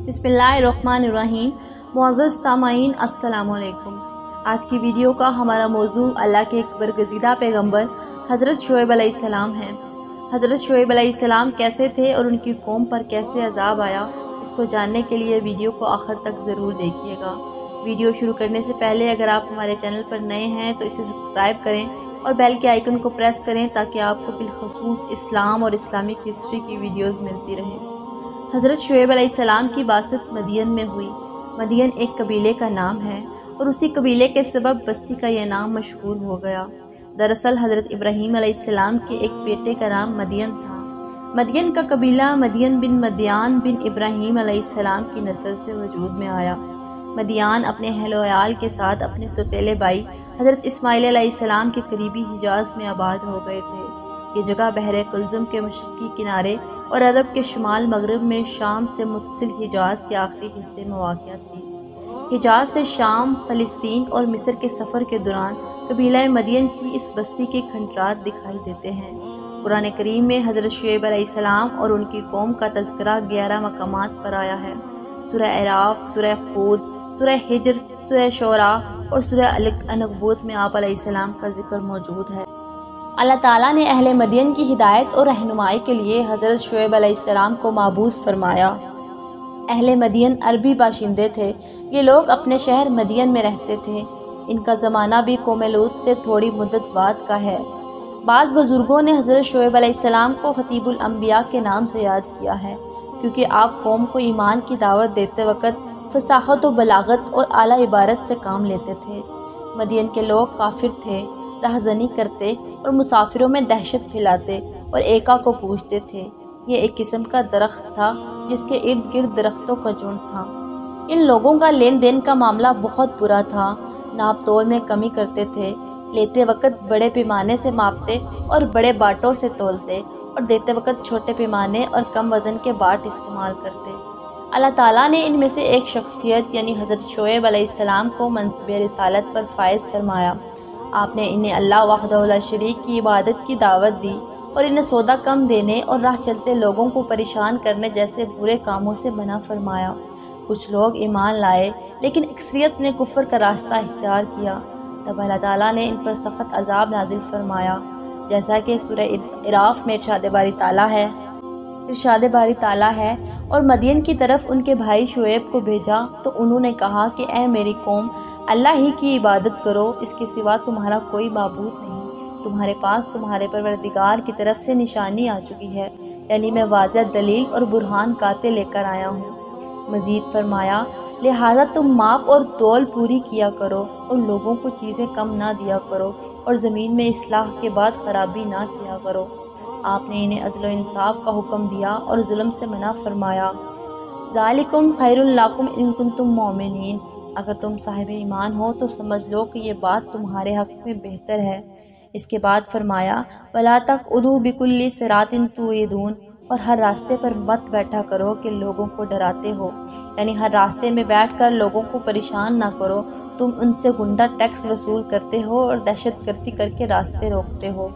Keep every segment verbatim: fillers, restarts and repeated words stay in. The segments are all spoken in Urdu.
बिस्मिल्लाहिर्रहमानिर्रहीम। मुअज़्ज़ज़ सामाईन अस्सलामु अलैकुम। आज की वीडियो का हमारा मौजू अल्लाह के एक बरगज़ीदा पैगंबर हज़रत शुएब अलैहिस्सलाम है। हज़रत शुएब अलैहिस्सलाम कैसे थे और उनकी कौम पर कैसे अज़ाब आया, इसको जानने के लिए वीडियो को आखिर तक ज़रूर देखिएगा। वीडियो शुरू करने से पहले अगर आप हमारे चैनल पर नए हैं तो इसे सब्सक्राइब करें और बेल के आइकन को प्रेस करें ताकि आपको बिलखुसूस इस्लाम और इस्लामिक हिस्ट्री की वीडियोज़ मिलती रहें। हज़रत शुएब अलैहिस्सलाम की बासत मदियन में हुई। मदियन एक कबीले का नाम है और उसी कबीले के सबब बस्ती का यह नाम मशहूर हो गया। दरअसल हज़रत इब्राहीम अलैहिस्सलाम के एक बेटे का नाम मदियन था। मदियन का कबीला मदियन बिन मदियान बिन इब्राहीम अलैहिस्सलाम की नस्ल से वजूद में आया। मदियान अपने अहल वयाल के साथ अपने सौतेले भाई हज़रत इस्माइल अलैहिस्सलाम के करीबी हिजाज में आबाद हो गए थे। ये जगह बहरे कुल्ज़ुम के मशरक़ी किनारे और अरब के शुमाल मगरब में शाम से मुत्सिल हिजाज के आखिरी हिस्से में वाक़या थी। हिजाज से शाम, फ़लस्तीन और मिस्र के सफ़र के दौरान कबीला मदियन की इस बस्ती के खंडरात दिखाई देते हैं। कुरान करीम में हज़रत शुएब अलैहिस्सलाम और उनकी कौम का तज़किरा ग्यारह मकामात पर आया है। सूरह अराफ, सूरह खूद, सूरह हिज्र, सूरह शोरा और सूरह अल-अनकबूत में आप अलैहिस्सलाम का जिक्र मौजूद है। अल्लाह ताला ने अहले मदियन की हिदायत और रहनुमाई के लिए हज़रत शुएब अलैहिस्सलाम को माबूस फरमाया। अहले मदियन अरबी बाशिंदे थे। ये लोग अपने शहर मदियन में रहते थे। इनका ज़माना भी कौम लूत से थोड़ी मुद्दत बाद का है। बाज़ बुज़ुर्गों ने हज़रत शुएब अलैहिस्सलाम को खतीबुल अंबिया के नाम से याद किया है, क्योंकि आप कौम को ईमान की दावत देते वक़्त फसाहत व बलागत और आला इबारत से काम लेते थे। मदियन के लोग काफिर थे, राहज़नी करते और मुसाफिरों में दहशत फैलाते और एका को पूजते थे। ये एक किस्म का दरख्त था जिसके इर्द गिर्द दरख्तों का झुंड था। इन लोगों का लेन देन का मामला बहुत बुरा था। नाप तोल में कमी करते थे, लेते वक़्त बड़े पैमाने से मापते और बड़े बाटों से तोलते और देते वक़्त छोटे पैमाने और कम वज़न के बाट इस्तेमाल करते। अल्लाह ताला ने इनमें से एक शख्सियत यानी हज़रत शुएब अलैहिस्सलाम को मनसिब रिसालत पर फायज़ फरमाया। आपने इन्हें अल्लाह वहदहु ला शरीक की इबादत की दावत दी और इन्हें सौदा कम देने और राह चलते लोगों को परेशान करने जैसे बुरे कामों से मना फरमाया। कुछ लोग ईमान लाए लेकिन अक्सरियत ने कुफ्र का रास्ता इख्तियार किया। तब अल्लाह ताला ने इन पर सख्त अजाब नाजिल फरमाया, जैसा कि सूरह इराफ में इरशाद बारी ताला है इरशाद बारी ताला है और मदियन की तरफ उनके भाई शुएब को भेजा तो उन्होंने कहा कि ए मेरी कौम, अल्लाह ही की इबादत करो, इसके सिवा तुम्हारा कोई माबूद नहीं। तुम्हारे पास तुम्हारे परवरदिगार की तरफ से निशानी आ चुकी है, यानी मैं वाज़ेह दलील और बुरहान काते लेकर आया हूँ। मज़ीद फरमाया, लिहाजा तुम माप और तौल पूरी किया करो और लोगों को चीज़ें कम ना दिया करो और ज़मीन में इस्लाह के बाद खराबी ना किया करो। आपने इन्हें अदल व इंसाफ का हुक्म दिया और जुल्म से मना फरमाया। ज़ालिकुम खैरुल लकुम इन कुंतुम मोमिनीन, अगर तुम साहिब ईमान हो तो समझ लो कि ये बात तुम्हारे हक़ में बेहतर है। इसके बाद फरमाया, वला तक़उदू बिकुल्लि सिरातिन तुईदून, और हर रास्ते पर मत बैठा करो कि लोगों को डराते हो, यानी हर रास्ते में बैठकर लोगों को परेशान ना करो। तुम उनसे गुंडा टैक्स वसूल करते हो और दहशत गर्दी करके रास्ते रोकते हो।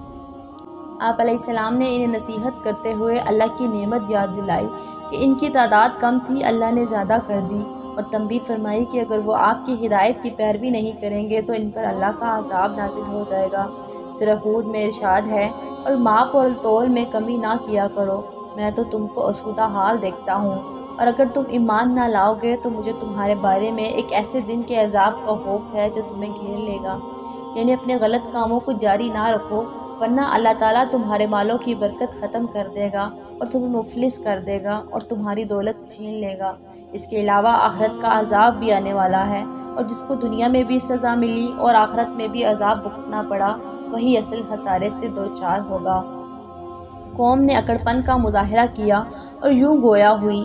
आप अलैहिस्सलाम ने इन्हें नसीहत करते हुए अल्लाह की नेमत याद दिलाई कि इनकी तादाद कम थी, अल्लाह ने ज़्यादा कर दी, और तंबीह फरमाई कि अगर वो आपकी हिदायत की पैरवी नहीं करेंगे तो इन पर अल्लाह का अज़ाब नाजिल हो जाएगा। सूरह हूद में इरशाद है, और माप और तौल में कमी ना किया करो, मैं तो तुमको आसूदा हाल देखता हूँ, और अगर तुम ईमान ना लाओगे तो मुझे तुम्हारे बारे में एक ऐसे दिन के अज़ाब का खौफ है जो तुम्हें घेर लेगा। यानी अपने गलत कामों को जारी ना रखो, वरना अल्लाह ताला तुम्हारे मालों की बरकत ख़त्म कर देगा और तुम्हें मुफलिस कर देगा और तुम्हारी दौलत छीन लेगा। इसके अलावा आखिरत का अजाब भी आने वाला है, और जिसको दुनिया में भी सज़ा मिली और आखिरत में भी अजाब भुगतना पड़ा, वही असल खसारे से दो चार होगा। कौम ने अकड़पन का मुजाहरा किया और यूं गोया हुई,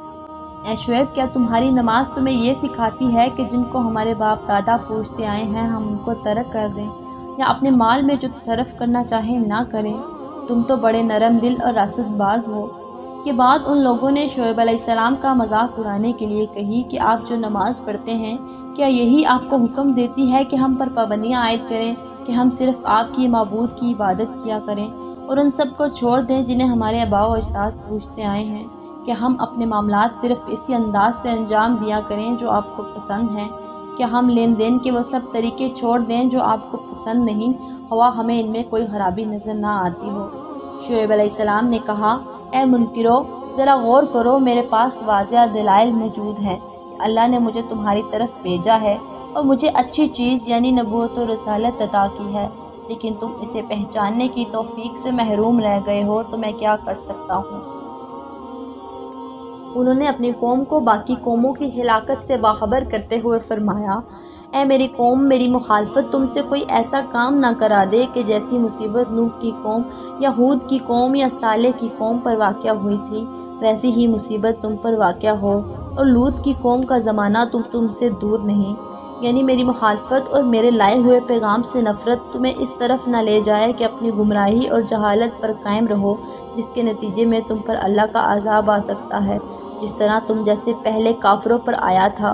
ऐ शुएब, क्या तुम्हारी नमाज तुम्हें ये सिखाती है कि जिनको हमारे बाप दादा पूछते आए हैं हम उनको तर्क कर दें या अपने माल में जो तसरफ़ करना चाहें ना करें? तुम तो बड़े नरम दिल और रासतबाज हो। ये बात उन लोगों ने शुएब अलैहिस्सलाम का मजाक उड़ाने के लिए कही कि आप जो नमाज़ पढ़ते हैं, क्या यही आपको हुक्म देती है कि हम पर पाबंदियाँ आयद करें कि हम सिर्फ़ आपकी माबूद की इबादत किया करें और उन सब को छोड़ दें जिन्हें हमारे आबा व अजदाद पूछते आए हैं? کہ ہم اپنے معاملات صرف اسی انداز سے انجام دیا کریں جو آپ کو پسند ہیں؟ کہ ہم لین دین کے وہ سب طریقے چھوڑ دیں جو آپ کو پسند نہیں ہوا ہمیں ان میں کوئی خرابی نظر نہ آتی ہو؟ شعیب علیہ السلام نے کہا، اے منکرو، ذرا غور کرو، میرے پاس واضح دلائل موجود ہیں کہ اللہ نے مجھے تمہاری طرف بھیجا ہے اور مجھے اچھی چیز یعنی نبوت و رسالت عطا کی ہے، لیکن تم اسے پہچاننے کی توفیق سے محروم رہ گئے ہو، تو میں کیا کر سکتا ہوں؟ انہوں نے اپنی قوم کو باقی قوموں کی ہلاکت سے باخبر کرتے ہوئے فرمایا، اے میری قوم، میری مخالفت تم سے کوئی ایسا کام نہ کرا دے کہ جیسی مصیبت نوح کی قوم یا ہود کی قوم یا صالح کی قوم پر واقع ہوئی تھی، ویسی ہی مصیبت تم پر واقع ہو، اور لوط کی قوم کا زمانہ تم تم سے دور نہیں۔ یعنی میری مخالفت اور میرے لائے ہوئے پیغام سے نفرت تمہیں اس طرف نہ لے جائے کہ اپنی گمراہی اور جہالت پر قائم رہو، جس کے نتیجے میں تم پر اللہ کا عذاب آ سکتا ہے، جس طرح تم جیسے پہلے کافروں پر آیا تھا۔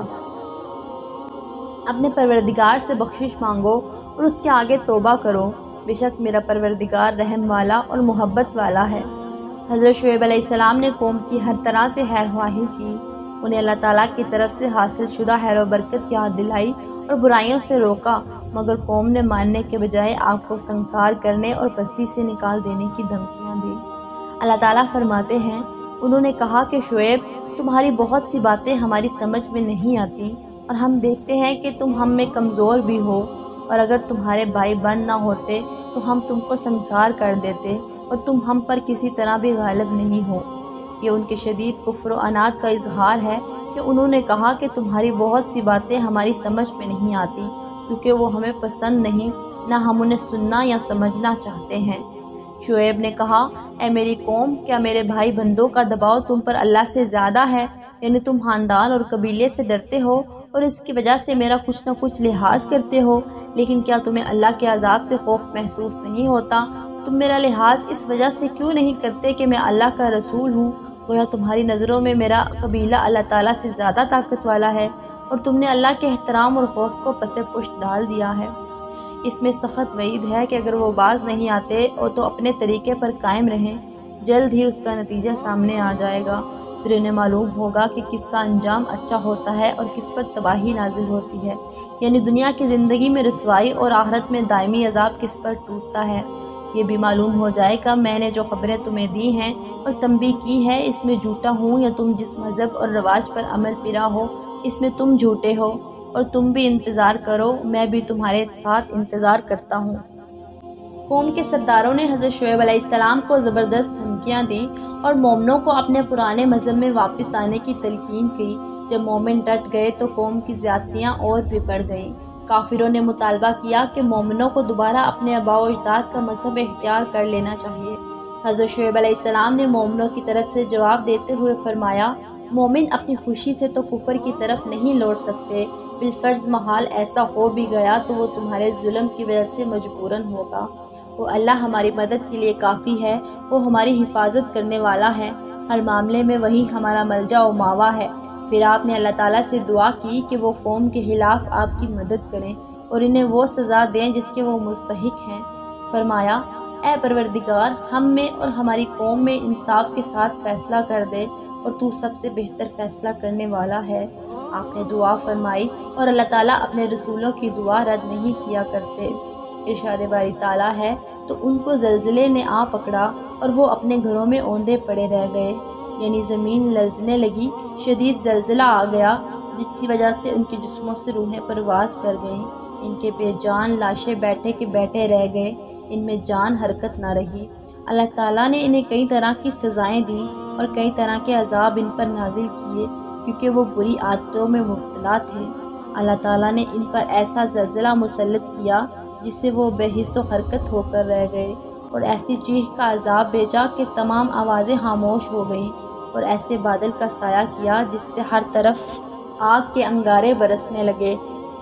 اپنے پروردگار سے بخشش مانگو اور اس کے آگے توبہ کرو، بے شک میرا پروردگار رحم والا اور محبت والا ہے۔ حضرت شعیب علیہ السلام نے قوم کی ہر طرح سے خیر خواہی کی، انہیں اللہ تعالیٰ کی طرف سے حاصل شدہ خیر و برکت یاد دلائی اور برائیوں سے روکا، مگر قوم نے ماننے کے بجائے آپ کو سنسار کرنے اور بستی سے نکال دینے کی دھمکیاں دی۔ اللہ تعالیٰ فرماتے ہیں، انہوں نے کہا کہ شعیب، تمہاری بہت سی باتیں ہماری سمجھ میں نہیں آتی، اور ہم دیکھتے ہیں کہ تم ہم میں کمزور بھی ہو، اور اگر تمہارے بھائی بند نہ ہوتے تو ہم تم کو سنسار کر دیتے، اور تم ہم پر کسی طرح بھی غالب نہیں ہو۔ یہ ان کے شدید کفر و عناد کا اظہار ہے کہ انہوں نے کہا کہ تمہاری بہت سی باتیں ہماری سمجھ میں نہیں آتی، کیونکہ وہ ہمیں پسند نہیں، نہ ہم انہیں سننا یا سمجھنا چاہتے ہیں۔ شعیب نے کہا، اے میری قوم، کیا میرے بھائی بندوں کا دباؤ تم پر اللہ سے زیادہ ہے؟ یعنی تم خاندان اور قبیلے سے ڈرتے ہو اور اس کی وجہ سے میرا کچھ نہ کچھ لحاظ کرتے ہو، لیکن کیا تمہیں اللہ کے عذاب سے خوف محسوس نہیں ہوتا؟ تم میرا لحاظ اس وجہ سے کیوں نہیں کرتے کہ میں اللہ کا رسول ہوں؟ گویا تمہاری نظروں میں میرا قبیلہ اللہ تعالیٰ سے زیادہ طاقت والا ہے، اور تم نے اللہ کے احترام اور خوف کو پس پشت ڈال دیا ہے۔ اس میں سخت وعید ہے کہ اگر وہ باز نہیں آتے اور تو اپنے طریقے پر قائم رہیں، جلد ہی اس کا نتیجہ سامنے آ جائے گا، پھر انہیں معلوم ہوگا کہ کس کا انجام اچھا ہوتا ہے اور کس پر تباہی نازل ہوتی ہے، یعنی دنیا کی زندگی میں رسوائی اور آخرت میں دائمی عذاب کس پر ٹوٹتا ہے۔ یہ بھی معلوم ہو جائے گا میں نے جو خبریں تمہیں دی ہیں اور تنبیہ کی ہے، اس میں جھوٹا ہوں، یا تم جس مذہب اور رواج پر عمل پیرا ہو اس میں تم جھوٹے ہو، اور تم بھی انتظار کرو، میں بھی تمہارے ساتھ انتظار کرتا ہوں۔ قوم کے سرداروں نے حضرت شعیب علیہ السلام کو زبردست دھمکیاں دیں اور مومنوں کو اپنے پرانے مذہب میں واپس آنے کی تلقین کی۔ جب مومن ڈٹ گئے تو قوم کی زیادتیاں اور بھی بڑھ گئیں۔ کافروں نے مطالبہ کیا کہ مومنوں کو دوبارہ اپنے آباء و اجداد کا مذہب اختیار کر لینا چاہیے۔ حضرت شعیب علیہ السلام نے مومنوں کی طرف سے جواب دیتے ہوئے فرمایا، مومن اپنی خوشی سے تو کفر کی طرف نہیں لوٹ سکتے، بالفرض محال ایسا ہو بھی گیا تو وہ تمہارے ظلم کی وجہ سے مجبوراً ہوگا۔ وہ اللہ ہماری مدد کے لیے کافی ہے، وہ ہماری حفاظت کرنے والا ہے، ہر معاملے میں وہی ہمارا ملجا و ماوا ہے۔ پھر آپ نے اللہ تعالیٰ سے دعا کی کہ وہ قوم کے خلاف آپ کی مدد کریں اور انہیں وہ سزا دیں جس کے وہ مستحق ہیں۔ فرمایا، اے پروردگار، ہم میں اور ہماری قوم میں انصاف کے ساتھ فیصلہ کر دے، اور تو سب سے بہتر فیصلہ کرنے والا ہے۔ آپ نے دعا فرمائی، اور اللہ تعالیٰ اپنے رسولوں کی دعا رد نہیں کیا کرتے۔ ارشاد باری تعالیٰ ہے، تو ان کو زلزلے نے آ پکڑا اور وہ اپنے گھروں میں اوندے پڑے رہ گئے، یعنی زمین لرزنے لگی، شدید زلزلہ آ گیا جس کی وجہ سے ان کے جسموں سے روحیں پرواز کر گئیں، ان کے بے جان لاشیں بیٹھے کے بیٹھے رہ گئے، ان میں جان حرکت نہ رہی۔ اللہ تعالیٰ نے انہیں کئی طرح کی سزائیں دیں اور کئی طرح کے عذاب ان پر نازل کیے، کیونکہ وہ بری عادتوں میں مبتلا تھے۔ اللہ تعالیٰ نے ان پر ایسا زلزلہ مسلط کیا جس سے وہ بے حس و حرکت ہو کر رہ گئے، اور ایسی چیخ کا عذاب بھیجا کہ تمام آوازیں خاموش ہو گئیں، اور ایسے بادل کا سایہ کیا جس سے ہر طرف آگ کے انگارے برسنے لگے۔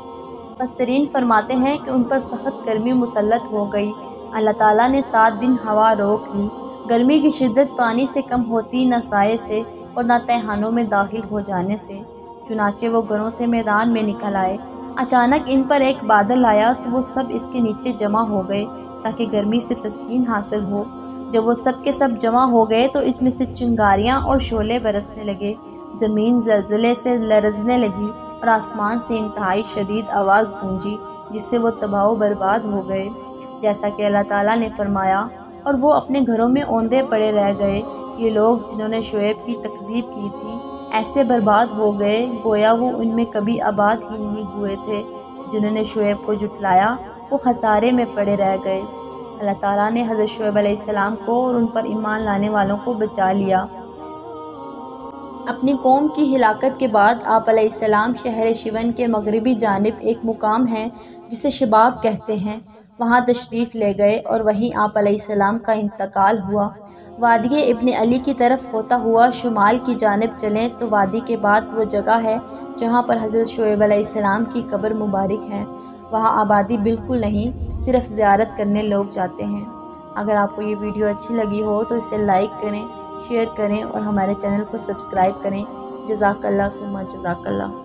مفسرین فرماتے ہیں کہ ان پر سخت گرمی مسلط ہو گئی۔ اللہ تعالیٰ نے سات دن ہوا روک لی، گرمی کی شدت پانی سے کم ہوتی نہ سائے سے اور نہ تہھانوں میں داخل ہو جانے سے، چنانچہ وہ گھروں سے میدان میں نکل آئے۔ اچانک ان پر ایک بادل آیا تو وہ سب اس کے نیچے جمع ہو گئے تاکہ گرمی سے تسکین حاصل ہو۔ جب وہ سب کے سب جمع ہو گئے تو اس میں سے چنگاریاں اور شعلے برسنے لگے، زمین زلزلے سے لرزنے لگی اور آسمان سے انتہائی شدید آواز گونجی جس سے وہ تباہ و برباد ہو گئے، جیسا کہ اللہ تعالیٰ نے فرمایا، اور وہ اپنے گھروں میں اوندے پڑے رہ گئے۔ یہ لوگ جنہوں نے شعیب کی تکذیب کی تھی ایسے برباد ہو گئے گویا وہ ان میں کبھی آباد ہی نہیں ہوئے تھے۔ جنہوں نے شعیب کو جھٹلایا وہ خسارے میں پڑے رہ گئے۔ اللہ تعالیٰ نے حضرت شعیب علیہ السلام کو اور ان پر ایمان لانے والوں کو بچا لیا۔ اپنی قوم کی ہلاکت کے بعد آپ علیہ السلام شہر شیون کے مغربی جانب ایک مقام ہے جسے شباب کہتے ہیں، وہاں تشریف لے گئے اور وہیں آپ علیہ السلام کا انتقال ہوا۔ وادی ابن علی کی طرف ہوتا ہوا شمال کی جانب چلیں تو وادی کے بعد وہ جگہ ہے جہاں پر حضرت شعیب علیہ السلام کی قبر مبارک ہے۔ وہاں آبادی بالکل نہیں، صرف زیارت کرنے لوگ جاتے ہیں۔ اگر آپ کو یہ ویڈیو اچھی لگی ہو تو اسے لائک کریں، شیئر کریں اور ہمارے چینل کو سبسکرائب کریں۔ جزاک اللہ ثم جزاک اللہ۔